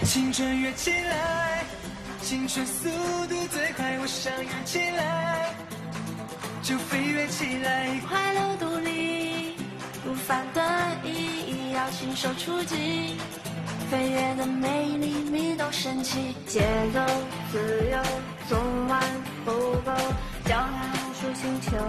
青春跃起来，青春速度最快，我想跃起来，就飞跃起来， 快乐独立，不凡的意义，要亲手触及，飞跃的美丽，迷动神奇，节奏自由，纵完不够，脚踏无数星球。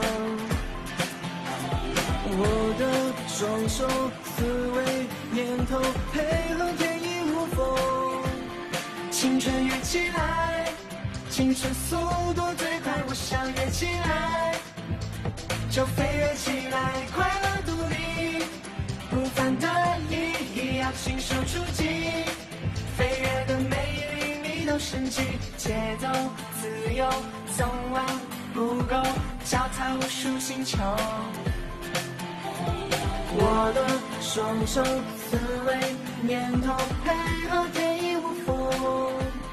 我的双手、思维、念头，配合天衣无缝。青春跃起来，青春速度最快，我想跃起来，就飞跃起来，快乐独立，不凡的意义，要亲手触及，飞跃的美丽，迷动神奇，节奏自由，纵完不够，脚踏无数星球。我的双手、思维、念头，配合天衣无缝，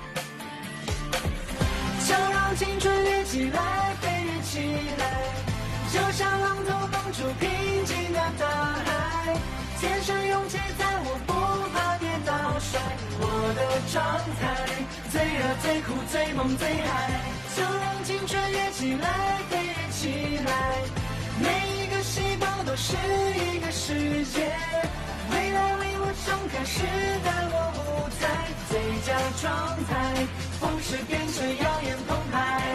就让青春跃起来，飞跃起来，就像浪头绑住平静的大海，天生勇气在我，不怕跌倒摔，我的状态最热最酷最猛最嗨，就让青春跃起来，飞跃起来，每一个细胞都是一个世界，未来为我敞开时代我舞台，最佳状态，风势变成耀眼澎湃。